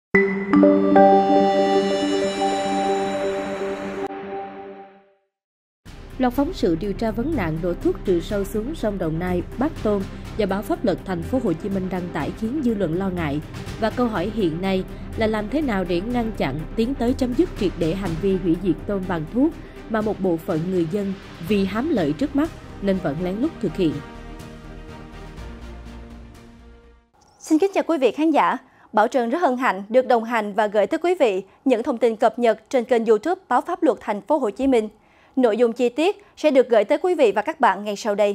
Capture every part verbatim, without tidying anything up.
Loạt phóng sự điều tra vấn nạn đổ thuốc trừ sâu xuống sông Đồng Nai, bắt tôm do báo Pháp luật Thành phố Hồ Chí Minh đăng tải khiến dư luận lo ngại. Và câu hỏi hiện nay là làm thế nào để ngăn chặn, tiến tới chấm dứt triệt để hành vi hủy diệt tôm bằng thuốc mà một bộ phận người dân vì hám lợi trước mắt nên vẫn lén lút thực hiện. Xin kính chào quý vị khán giả. Bảo Trân rất hân hạnh được đồng hành và gửi tới quý vị những thông tin cập nhật trên kênh YouTube báo Pháp luật Thành phố Hồ Chí Minh. Nội dung chi tiết sẽ được gửi tới quý vị và các bạn ngay sau đây.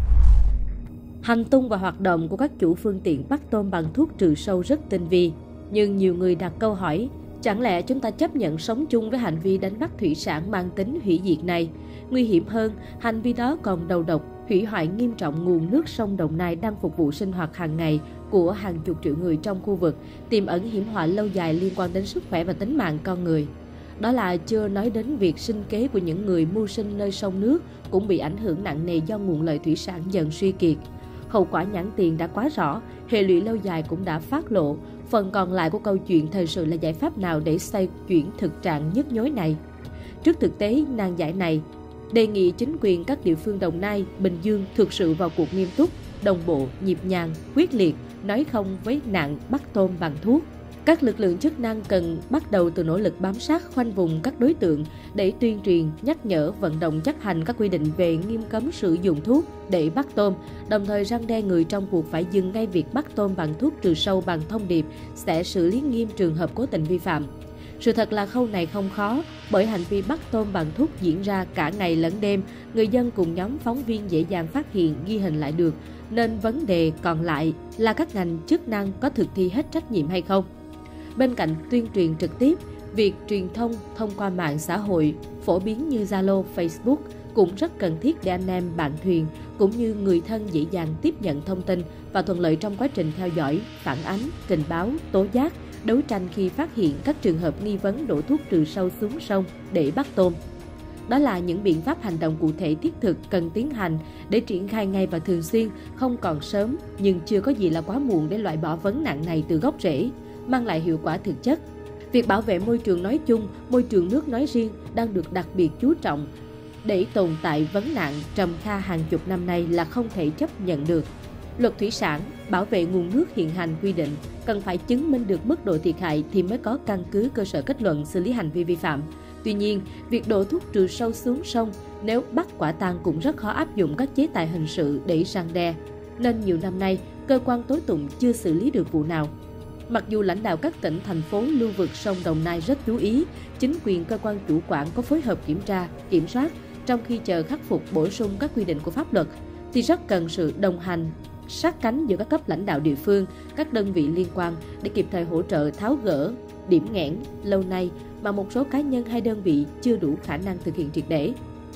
Hành tung và hoạt động của các chủ phương tiện bắt tôm bằng thuốc trừ sâu rất tinh vi. Nhưng nhiều người đặt câu hỏi, chẳng lẽ chúng ta chấp nhận sống chung với hành vi đánh bắt thủy sản mang tính hủy diệt này? Nguy hiểm hơn, hành vi đó còn đầu độc, hủy hoại nghiêm trọng nguồn nước sông Đồng Nai đang phục vụ sinh hoạt hàng ngày của hàng chục triệu người trong khu vực, tiềm ẩn hiểm họa lâu dài liên quan đến sức khỏe và tính mạng con người. Đó là chưa nói đến việc sinh kế của những người mưu sinh nơi sông nước cũng bị ảnh hưởng nặng nề do nguồn lợi thủy sản dần suy kiệt. Hậu quả nhãn tiền đã quá rõ, hệ lụy lâu dài cũng đã phát lộ. Phần còn lại của câu chuyện thời sự là giải pháp nào để xoay chuyển thực trạng nhức nhối này? Trước thực tế nan giải này, đề nghị chính quyền các địa phương Đồng Nai, Bình Dương thực sự vào cuộc nghiêm túc, đồng bộ, nhịp nhàng, quyết liệt, nói không với nạn bắt tôm bằng thuốc. Các lực lượng chức năng cần bắt đầu từ nỗ lực bám sát, khoanh vùng các đối tượng để tuyên truyền, nhắc nhở, vận động chấp hành các quy định về nghiêm cấm sử dụng thuốc để bắt tôm, đồng thời răn đe người trong cuộc phải dừng ngay việc bắt tôm bằng thuốc trừ sâu bằng thông điệp sẽ xử lý nghiêm trường hợp cố tình vi phạm. Sự thật là khâu này không khó, bởi hành vi bắt tôm bằng thuốc diễn ra cả ngày lẫn đêm, người dân cùng nhóm phóng viên dễ dàng phát hiện, ghi hình lại được, nên vấn đề còn lại là các ngành chức năng có thực thi hết trách nhiệm hay không. Bên cạnh tuyên truyền trực tiếp, việc truyền thông thông qua mạng xã hội phổ biến như Zalo, Facebook cũng rất cần thiết để anh em bạn thuyền cũng như người thân dễ dàng tiếp nhận thông tin và thuận lợi trong quá trình theo dõi, phản ánh, trình báo, tố giác, đấu tranh khi phát hiện các trường hợp nghi vấn đổ thuốc trừ sâu xuống sông để bắt tôm. Đó là những biện pháp hành động cụ thể thiết thực cần tiến hành để triển khai ngay và thường xuyên, không còn sớm nhưng chưa có gì là quá muộn để loại bỏ vấn nạn này từ gốc rễ, mang lại hiệu quả thực chất. Việc bảo vệ môi trường nói chung, môi trường nước nói riêng đang được đặc biệt chú trọng để tồn tại vấn nạn trầm kha hàng chục năm nay là không thể chấp nhận được. Luật thủy sản bảo vệ nguồn nước hiện hành quy định cần phải chứng minh được mức độ thiệt hại thì mới có căn cứ cơ sở kết luận xử lý hành vi vi phạm. Tuy nhiên, việc đổ thuốc trừ sâu xuống sông nếu bắt quả tang cũng rất khó áp dụng các chế tài hình sự để răn đe, nên nhiều năm nay cơ quan tố tụng chưa xử lý được vụ nào. Mặc dù lãnh đạo các tỉnh, thành phố lưu vực sông Đồng Nai rất chú ý, chính quyền cơ quan chủ quản có phối hợp kiểm tra, kiểm soát trong khi chờ khắc phục bổ sung các quy định của pháp luật, thì rất cần sự đồng hành, sát cánh giữa các cấp lãnh đạo địa phương, các đơn vị liên quan để kịp thời hỗ trợ tháo gỡ điểm nghẽn lâu nay mà một số cá nhân hay đơn vị chưa đủ khả năng thực hiện triệt để.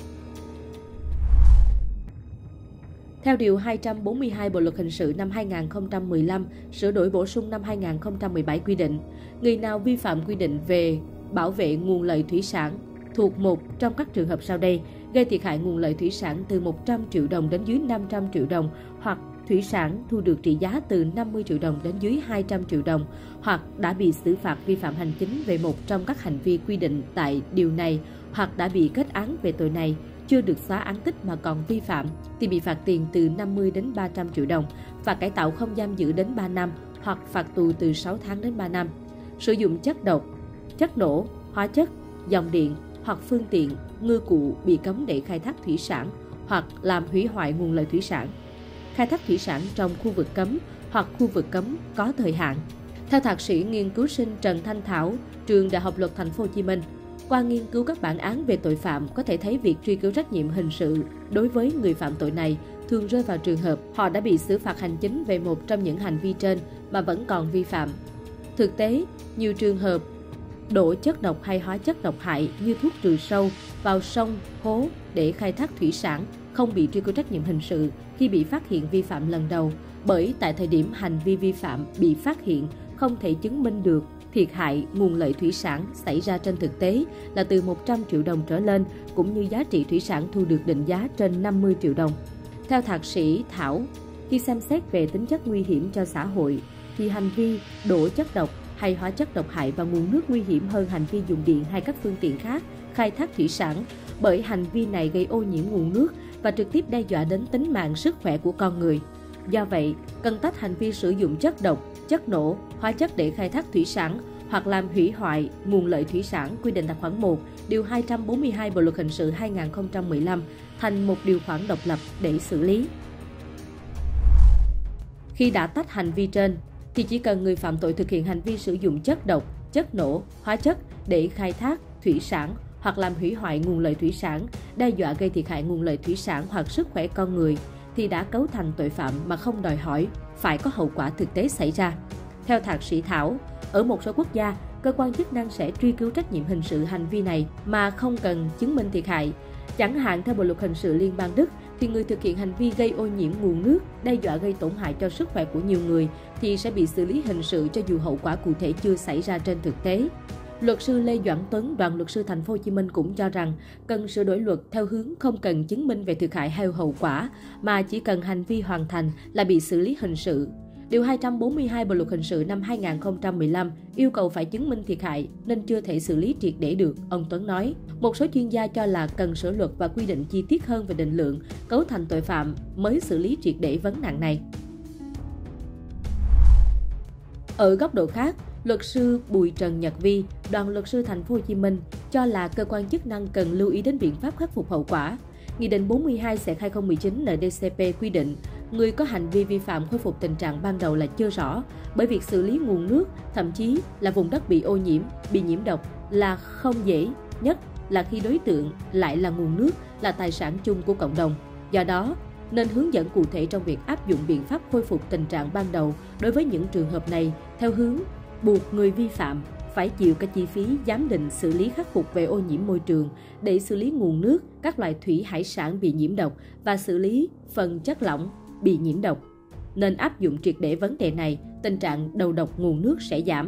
Theo Điều hai trăm bốn mươi hai Bộ Luật Hình sự năm hai nghìn không trăm mười lăm, sửa đổi bổ sung năm hai nghìn không trăm mười bảy quy định, người nào vi phạm quy định về bảo vệ nguồn lợi thủy sản thuộc một trong các trường hợp sau đây, gây thiệt hại nguồn lợi thủy sản từ một trăm triệu đồng đến dưới năm trăm triệu đồng, hoặc thủy sản thu được trị giá từ năm mươi triệu đồng đến dưới hai trăm triệu đồng, hoặc đã bị xử phạt vi phạm hành chính về một trong các hành vi quy định tại điều này, hoặc đã bị kết án về tội này, chưa được xóa án tích mà còn vi phạm, thì bị phạt tiền từ năm mươi đến ba trăm triệu đồng, phạt cải tạo không giam giữ đến ba năm, hoặc phạt tù từ sáu tháng đến ba năm. Sử dụng chất độc, chất nổ, hóa chất, dòng điện hoặc phương tiện, ngư cụ bị cấm để khai thác thủy sản hoặc làm hủy hoại nguồn lợi thủy sản. Khai thác thủy sản trong khu vực cấm hoặc khu vực cấm có thời hạn. Theo thạc sĩ nghiên cứu sinh Trần Thanh Thảo, trường Đại học Luật Thành phố Hồ Chí Minh, qua nghiên cứu các bản án về tội phạm có thể thấy việc truy cứu trách nhiệm hình sự đối với người phạm tội này thường rơi vào trường hợp họ đã bị xử phạt hành chính về một trong những hành vi trên mà vẫn còn vi phạm. Thực tế, nhiều trường hợp đổ chất độc hay hóa chất độc hại như thuốc trừ sâu vào sông, hố để khai thác thủy sản không bị truy cứu trách nhiệm hình sự khi bị phát hiện vi phạm lần đầu, bởi tại thời điểm hành vi vi phạm bị phát hiện không thể chứng minh được thiệt hại nguồn lợi thủy sản xảy ra trên thực tế là từ một trăm triệu đồng trở lên, cũng như giá trị thủy sản thu được định giá trên năm mươi triệu đồng. Theo thạc sĩ Thảo, khi xem xét về tính chất nguy hiểm cho xã hội, thì hành vi đổ chất độc hay hóa chất độc hại vào nguồn nước nguy hiểm hơn hành vi dùng điện hay các phương tiện khác khai thác thủy sản, bởi hành vi này gây ô nhiễm nguồn nước và trực tiếp đe dọa đến tính mạng, sức khỏe của con người. Do vậy, cần tách hành vi sử dụng chất độc, chất nổ, hóa chất để khai thác thủy sản hoặc làm hủy hoại nguồn lợi thủy sản quy định tại khoản một, điều hai trăm bốn mươi hai Bộ luật hình sự hai nghìn không trăm mười lăm thành một điều khoản độc lập để xử lý. Khi đã tách hành vi trên, thì chỉ cần người phạm tội thực hiện hành vi sử dụng chất độc, chất nổ, hóa chất để khai thác thủy sản hoặc làm hủy hoại nguồn lợi thủy sản, đe dọa gây thiệt hại nguồn lợi thủy sản hoặc sức khỏe con người, thì đã cấu thành tội phạm mà không đòi hỏi phải có hậu quả thực tế xảy ra. Theo thạc sĩ Thảo, ở một số quốc gia, cơ quan chức năng sẽ truy cứu trách nhiệm hình sự hành vi này mà không cần chứng minh thiệt hại. Chẳng hạn theo Bộ luật hình sự Liên bang Đức, thì người thực hiện hành vi gây ô nhiễm nguồn nước, đe dọa gây tổn hại cho sức khỏe của nhiều người thì sẽ bị xử lý hình sự cho dù hậu quả cụ thể chưa xảy ra trên thực tế. Luật sư Lê Doãn Tuấn, đoàn luật sư Thành phố Hồ Chí Minh cũng cho rằng cần sửa đổi luật theo hướng không cần chứng minh về thiệt hại hay hậu quả, mà chỉ cần hành vi hoàn thành là bị xử lý hình sự. Điều hai trăm bốn mươi hai Bộ luật hình sự năm hai nghìn không trăm mười lăm yêu cầu phải chứng minh thiệt hại nên chưa thể xử lý triệt để được, ông Tuấn nói. Một số chuyên gia cho là cần sửa luật và quy định chi tiết hơn về định lượng, cấu thành tội phạm mới xử lý triệt để vấn nạn này. Ở góc độ khác, luật sư Bùi Trần Nhật Vi, đoàn luật sư Thành phố Hồ Chí Minh cho là cơ quan chức năng cần lưu ý đến biện pháp khắc phục hậu quả. Nghị định bốn mươi hai trên hai nghìn không trăm mười chín N D C P quy định, người có hành vi vi phạm khôi phục tình trạng ban đầu là chưa rõ, bởi việc xử lý nguồn nước, thậm chí là vùng đất bị ô nhiễm, bị nhiễm độc là không dễ, nhất là khi đối tượng lại là nguồn nước, là tài sản chung của cộng đồng. Do đó, nên hướng dẫn cụ thể trong việc áp dụng biện pháp khôi phục tình trạng ban đầu đối với những trường hợp này, theo hướng buộc người vi phạm phải chịu các chi phí giám định xử lý khắc phục về ô nhiễm môi trường để xử lý nguồn nước, các loại thủy hải sản bị nhiễm độc và xử lý phần chất lỏng bị nhiễm độc. Nên áp dụng triệt để vấn đề này, tình trạng đầu độc nguồn nước sẽ giảm.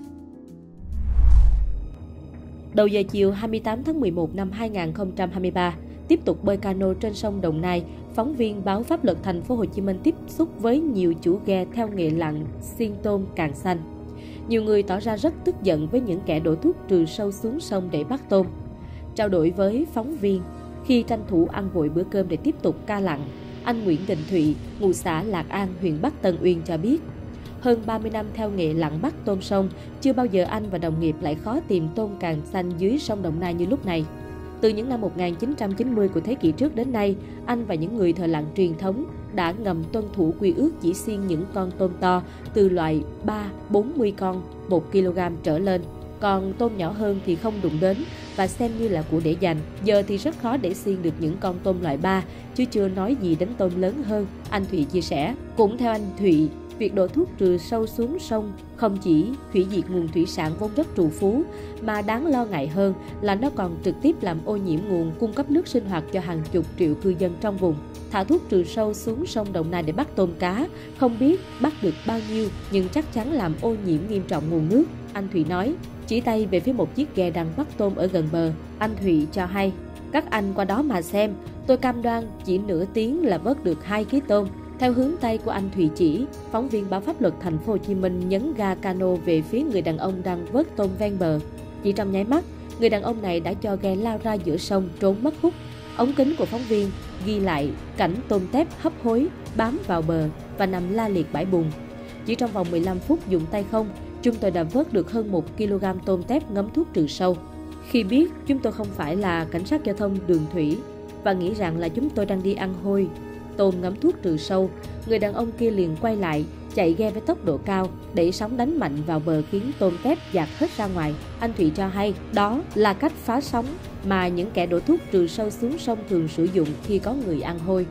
Đầu giờ chiều hai mươi tám tháng mười một năm hai nghìn không trăm hai mươi ba, tiếp tục bơi cano trên sông Đồng Nai, phóng viên báo Pháp luật Thành phố Hồ Chí Minh tiếp xúc với nhiều chủ ghe theo nghề lặn xiên tôm càng xanh. Nhiều người tỏ ra rất tức giận với những kẻ đổ thuốc trừ sâu xuống sông để bắt tôm. Trao đổi với phóng viên, khi tranh thủ ăn vội bữa cơm để tiếp tục ca lặn, anh Nguyễn Đình Thụy, ngụ xã Lạc An, huyện Bắc Tân Uyên cho biết, hơn ba mươi năm theo nghề lặn bắt tôm sông, chưa bao giờ anh và đồng nghiệp lại khó tìm tôm càng xanh dưới sông Đồng Nai như lúc này. Từ những năm một nghìn chín trăm chín mươi của thế kỷ trước đến nay, anh và những người thợ lặn truyền thống đã ngầm tuân thủ quy ước chỉ xiên những con tôm to từ loại ba đến bốn mươi con một ki lô gam trở lên. Còn tôm nhỏ hơn thì không đụng đến và xem như là của để dành. Giờ thì rất khó để xiên được những con tôm loại ba, chứ chưa nói gì đến tôm lớn hơn, anh Thụy chia sẻ. Cũng theo anh Thụy, việc đổ thuốc trừ sâu xuống sông không chỉ hủy diệt nguồn thủy sản vốn rất trù phú, mà đáng lo ngại hơn là nó còn trực tiếp làm ô nhiễm nguồn cung cấp nước sinh hoạt cho hàng chục triệu cư dân trong vùng. Thả thuốc trừ sâu xuống sông Đồng Nai để bắt tôm cá, không biết bắt được bao nhiêu nhưng chắc chắn làm ô nhiễm nghiêm trọng nguồn nước, anh Thụy nói. Chỉ tay về phía một chiếc ghe đang bắt tôm ở gần bờ, anh Thụy cho hay, các anh qua đó mà xem, tôi cam đoan chỉ nửa tiếng là vớt được hai ký tôm. Theo hướng tay của anh Thụy chỉ, phóng viên báo Pháp luật Thành phố Hồ Chí Minh nhấn ga cano về phía người đàn ông đang vớt tôm ven bờ. Chỉ trong nháy mắt, người đàn ông này đã cho ghe lao ra giữa sông trốn mất hút. Ống kính của phóng viên ghi lại cảnh tôm tép hấp hối bám vào bờ và nằm la liệt bãi bùn. Chỉ trong vòng mười lăm phút dùng tay không, chúng tôi đã vớt được hơn một ki lô gam tôm tép ngấm thuốc trừ sâu. Khi biết chúng tôi không phải là cảnh sát giao thông đường thủy và nghĩ rằng là chúng tôi đang đi ăn hôi tôm ngấm thuốc trừ sâu, người đàn ông kia liền quay lại, chạy ghe với tốc độ cao, đẩy sóng đánh mạnh vào bờ khiến tôm tép dạt hết ra ngoài. Anh Thụy cho hay đó là cách phá sóng mà những kẻ đổ thuốc trừ sâu xuống sông thường sử dụng khi có người ăn hôi.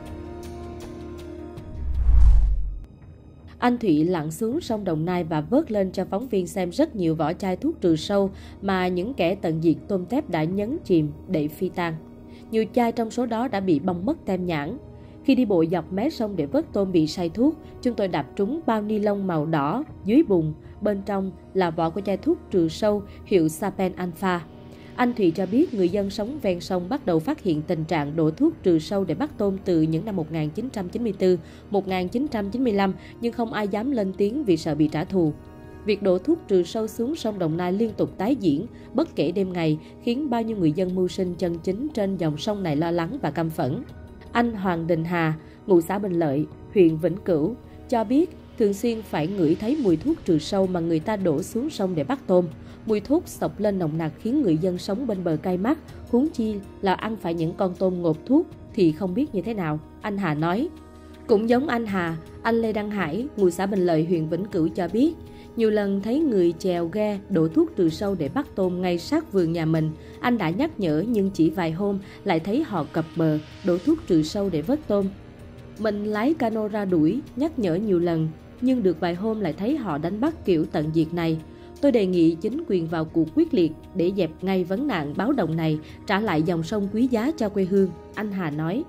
Anh Thụy lặn xuống sông Đồng Nai và vớt lên cho phóng viên xem rất nhiều vỏ chai thuốc trừ sâu mà những kẻ tận diệt tôm tép đã nhấn chìm để phi tang. Nhiều chai trong số đó đã bị bong mất tem nhãn. Khi đi bộ dọc mé sông để vớt tôm bị say thuốc, chúng tôi đạp trúng bao ni lông màu đỏ dưới bùn, bên trong là vỏ của chai thuốc trừ sâu hiệu Sapen Alpha. Anh Thụy cho biết người dân sống ven sông bắt đầu phát hiện tình trạng đổ thuốc trừ sâu để bắt tôm từ những năm một nghìn chín trăm chín mươi tư, một nghìn chín trăm chín mươi lăm nhưng không ai dám lên tiếng vì sợ bị trả thù. Việc đổ thuốc trừ sâu xuống sông Đồng Nai liên tục tái diễn, bất kể đêm ngày, khiến bao nhiêu người dân mưu sinh chân chính trên dòng sông này lo lắng và căm phẫn. Anh Hoàng Đình Hà, ngụ xã Bình Lợi, huyện Vĩnh Cửu, cho biết thường xuyên phải ngửi thấy mùi thuốc trừ sâu mà người ta đổ xuống sông để bắt tôm. Mùi thuốc xộc lên nồng nặc khiến người dân sống bên bờ cay mắt, huống chi là ăn phải những con tôm ngộp thuốc thì không biết như thế nào, anh Hà nói. Cũng giống anh Hà, anh Lê Đăng Hải, ngụ xã Bình Lợi, huyện Vĩnh Cửu cho biết, nhiều lần thấy người chèo ghe đổ thuốc trừ sâu để bắt tôm ngay sát vườn nhà mình. Anh đã nhắc nhở nhưng chỉ vài hôm lại thấy họ cập bờ, đổ thuốc trừ sâu để vớt tôm. Mình lái cano ra đuổi, nhắc nhở nhiều lần, nhưng được vài hôm lại thấy họ đánh bắt kiểu tận diệt này. Tôi đề nghị chính quyền vào cuộc quyết liệt để dẹp ngay vấn nạn báo động này, trả lại dòng sông quý giá cho quê hương, anh Hà nói.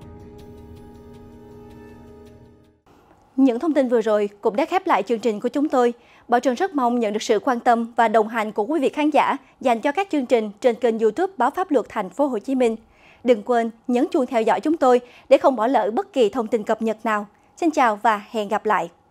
Những thông tin vừa rồi cũng đã khép lại chương trình của chúng tôi. Bảo Trân rất mong nhận được sự quan tâm và đồng hành của quý vị khán giả dành cho các chương trình trên kênh YouTube Báo Pháp Luật Thành phố Hồ Chí Minh. Đừng quên nhấn chuông theo dõi chúng tôi để không bỏ lỡ bất kỳ thông tin cập nhật nào. Xin chào và hẹn gặp lại.